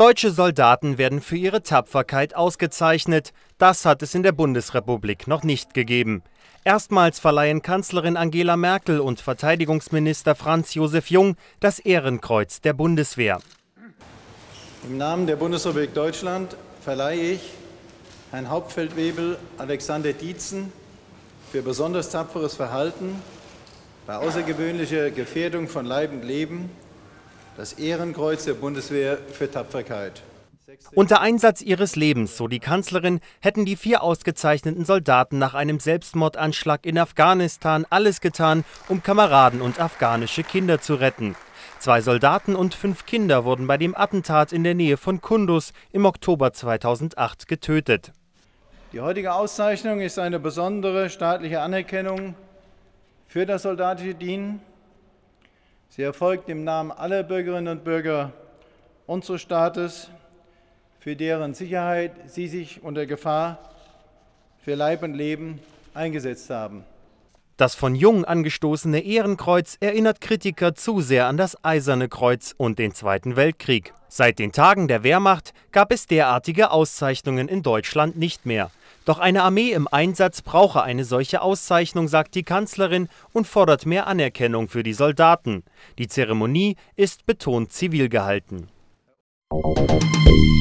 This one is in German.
Deutsche Soldaten werden für ihre Tapferkeit ausgezeichnet. Das hat es in der Bundesrepublik noch nicht gegeben. Erstmals verleihen Kanzlerin Angela Merkel und Verteidigungsminister Franz Josef Jung das Ehrenkreuz der Bundeswehr. Im Namen der Bundesrepublik Deutschland verleihe ich Herrn Hauptfeldwebel Alexander Dietzen für besonders tapferes Verhalten bei außergewöhnlicher Gefährdung von Leib und Leben das Ehrenkreuz der Bundeswehr für Tapferkeit. Unter Einsatz ihres Lebens, so die Kanzlerin, hätten die 4 ausgezeichneten Soldaten nach einem Selbstmordanschlag in Afghanistan alles getan, um Kameraden und afghanische Kinder zu retten. 2 Soldaten und 5 Kinder wurden bei dem Attentat in der Nähe von Kunduz im Oktober 2008 getötet. Die heutige Auszeichnung ist eine besondere staatliche Anerkennung für das soldatische Dienen. Sie erfolgt im Namen aller Bürgerinnen und Bürger unseres Staates, für deren Sicherheit Sie sich unter Gefahr für Leib und Leben eingesetzt haben. Das von Jung angestoßene Ehrenkreuz erinnert Kritiker zu sehr an das Eiserne Kreuz und den Zweiten Weltkrieg. Seit den Tagen der Wehrmacht gab es derartige Auszeichnungen in Deutschland nicht mehr. Doch eine Armee im Einsatz brauche eine solche Auszeichnung, sagt die Kanzlerin und fordert mehr Anerkennung für die Soldaten. Die Zeremonie ist betont zivil gehalten.